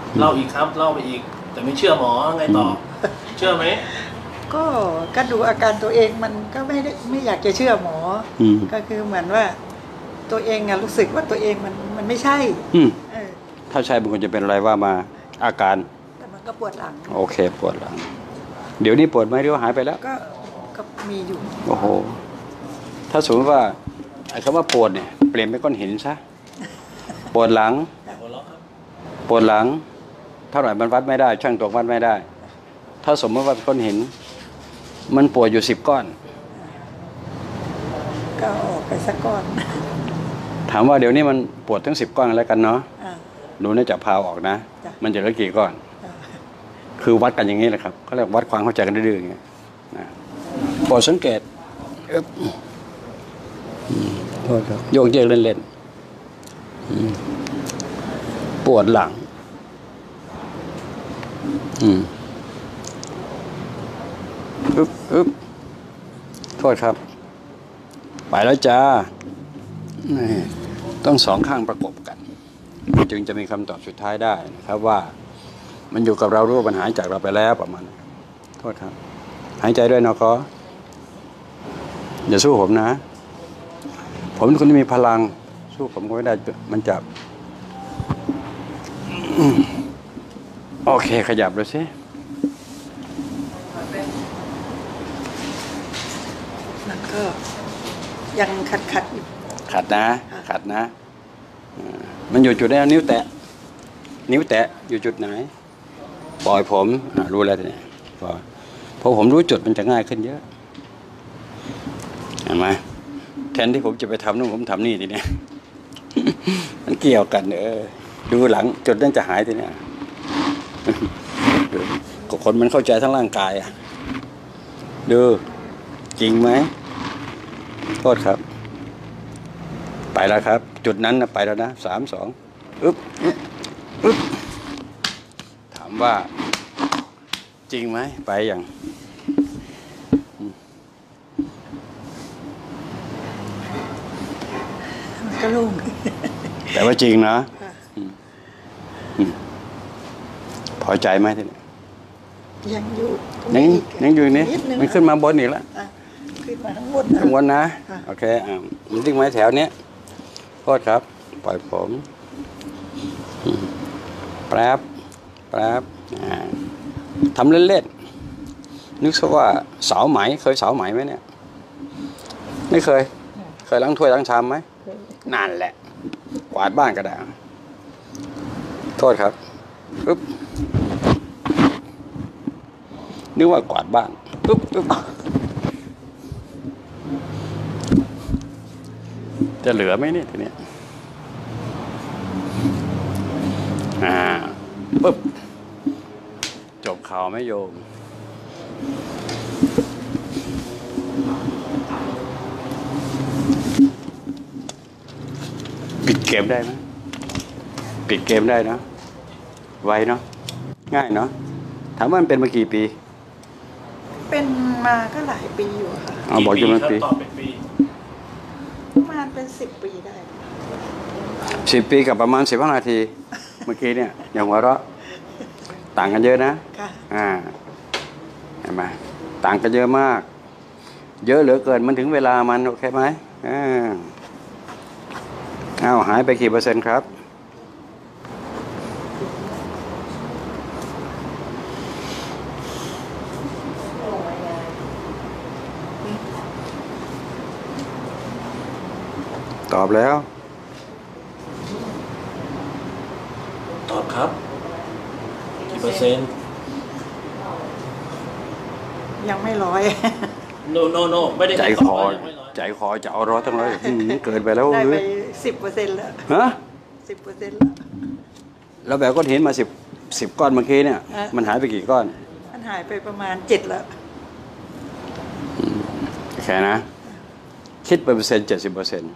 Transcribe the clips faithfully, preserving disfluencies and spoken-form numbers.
เล่าอีกครับเล่าไปอีกแต่ไม่เชื่อหมอไงต่อเชื่อไหมก็ก็ดูอาการตัวเองมันก็ไม่ได้ไม่อยากจะเชื่อหมอก็คือเหมือนว่าตัวเองอะรู้สึกว่าตัวเองมันมันไม่ใช่ถ้าใช่บางคนจะเป็นอะไรว่ามาอาการแต่มันก็ปวดหลังโอเคปวดหลังเดี๋ยวนี้ปวดไหมหรือว่าหายไปแล้วก็ก็มีอยู่โอ้โหถ้าสมมติว่าไอ้คำว่าปวดเนี่ยเปลี่ยนเป็นก้อนหินซะปวดหลังปวดหลังเท่าไหร่มันวัดไม่ได้ช่างตวงวัดไม่ได้ถ้าสมมติว่าเป็นก้อนหินมันปวดอยู่สิบก้อนก็ออกไปสักก้อนถามว่าเดี๋ยวนี้มันปวดทั้งสิบก้อนแล้วกันเนาะดูน่าจะพาวออกนะมันจะเหลือกี่ก้อนคือวัดกันอย่างนี้แหละครับเขาเรียกวัดความเข้าใจกันดื้อๆอย่างเงี้ยนะโปรดสังเกตโยกเยกเล่นๆปวดหลังอืมอึ๊บอึ๊บโทษครับไปแล้วจ้าต้องสองข้างประกบกันจึงจะมีคำตอบสุดท้ายได้นะครับว่ามันอยู่กับเรารู้ว่าปัญหาจากเราไปแล้วประมาณนั้นโทษครับหายใจด้วยนะก็อย่าสู้ผมนะผมเป็นคนที่มีพลังสู้ผมก็ไม่ได้มันจับโอเคขยับเลยสิมันก็ยังขัดขัดอยู่ขัดนะขัดนะมันอยู่จุดไหนนิ้วแตะนิ้วแตะอยู่จุดไหนปล่อยผมรู้แล้วเนี่ยพอพอผมรู้จุดมันจะง่ายขึ้นเยอะเห็นไหมแทนที่ผมจะไปทำนู่นผมทำนี่ทีเนี้ยมันเกี่ยวกันเออดูหลังจุดนั้นจะหายทีเนี้ยคนมันเข้าใจทั้งร่างกายอ่ะดูจริงไหมโทษครับไปแล้วครับจุดนั้นนะไปแล้วนะสามสองอึ๊บอึ๊บอึ๊บถามว่าจริงไหมไปอย่างก็โล่งแต่ว่าจริงนะพอใจไหมทีนี้ยังอยู่ยังยังอยู่นี่มันขึ้นมาบนอีกแล้วขึ้นมาทั้งหมดทั้งบนนะโอเคอ่ามันทิ้งไว้แถวนี้โทษครับปล่อยผมแป๊บแป๊บทำเล่นๆนึกซะว่าเสาไหมเคยเสาไหมไหมเนี่ยไม่เคยเคยล้างถ้วยล้างชามไหมนั่นแหละกวาดบ้านก็ได้โทษครับปึ๊บนึกว่ากวาดบ้านปึ๊บปึ๊บจะเหลือไหมเนี่ยทีเนี้ยอ่าปึ๊บจบข่าวไม่โยมปิดเกมได้ไหมปิดเกมได้นะไวเนาะง่ายเนาะถามว่ามันเป็นมากี่ปีเป็นมาก็หลายปีอยู่ค่ะเอาบอกจะมาปีประมาณเป็นสิบปีได้สิบปีกับประมาณสิบห้านาทีเมื่อกี้เนี่ยอย่างหัวเราะต่างกันเยอะนะอ่าเห็นไหมต่างกันเยอะมากเยอะเหลือเกินมันถึงเวลามันโอเคไหมอ่าอ้าวหายไปกี่เปอร์เซ็นต์ครับตอบแล้วตอบครับกี่เปอร์เซ็นต์ยังไม่ร้อยโนโนโนไม่ได้ใจคอใจคอจะเอาร้อยทั้งร้อยเกินไปแล้วได้ไปสิบเปอร์เซ็นต์แล้วฮะสิบเปอร์เซ็นต์แล้วแล้วแบบก้อนหินมาสิบสิบก้อนเมื่อกี้เนี่ยมันหายไปกี่ก้อนมันหายไปประมาณเจ็ดแล้วแค่นะคิดเป็นเปอร์เซ็นต์เจ็ดสิบเปอร์เซ็นต์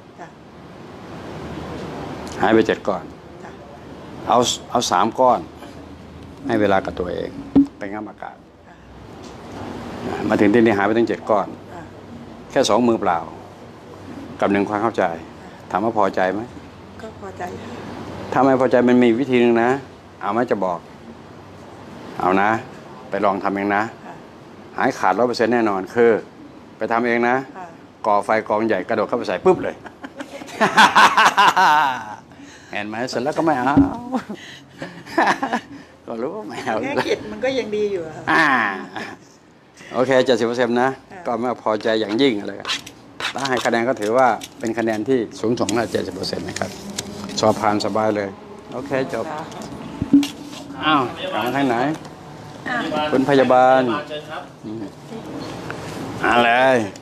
หายไปเจ็ดก้อนเอาเอาสามก้อนให้เวลากับตัวเองไปงับอากาศมาถึงที่นี่หายไปตั้งเจ็ดก้อนแค่สองมือเปล่ากับหนึ่งความเข้าใจถามว่าพอใจไหมก็พอใจถ้าไม่พอใจมันมีวิธีหนึ่งนะเอาไหมจะบอก เอานะ ไปลองทำเองนะค่ะหายขาดร้อยเปอร์เซ็นต์แน่นอน คือ ไปทำเองนะค่ะก่อไฟกองใหญ่กระโดดเข้าไปใส่ปุ๊บเลย เห็นไหมเสร็จแล้วก็ไม่เอา ก็รู้ว่าไม่เอาแค่เก็ดมันก็ยังดีอยู่อะค่ะอ่าโอเคเจ็ดสิบเปอร์เซ็นต์นะค่ะก็ไม่พอใจอย่างยิ่งอะไรกันถ้าให้คะแนนก็ถือว่าเป็นคะแนนที่สูงส่งนะเจ็ดสิบเปอร์เซ็นต์นะครับสอบผ่านสบายเลย โอเคจบ อ้าวกลับมาทางไหน คุณพยาบาลเชิญครับอะไร